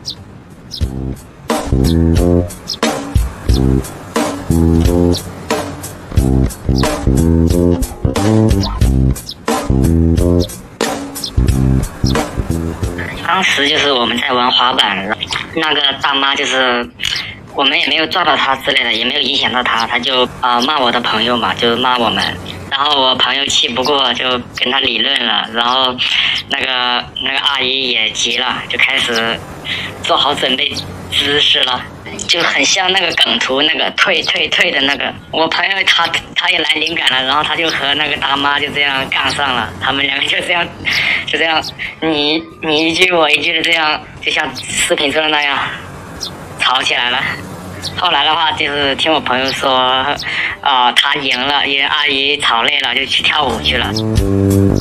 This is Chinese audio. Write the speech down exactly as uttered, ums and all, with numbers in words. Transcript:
当时就是我们在玩滑板，那个大妈就是我们也没有撞到她之类的，也没有影响到她，她就啊、呃、骂我的朋友嘛，就骂我们。然后我朋友气不过，就跟他理论了。然后那个那个阿姨也急了，就开始做好准备姿势了，就很像那个梗图那个退退退的那个。我朋友他他也来灵感了，然后他就和那个大妈就这样杠上了，他们两个就这样就这样你你一句我一句的这样，就像视频中的那样吵起来了。后来的话就是听我朋友说，啊、呃，他赢了，因为阿姨吵累了就去跳舞去了。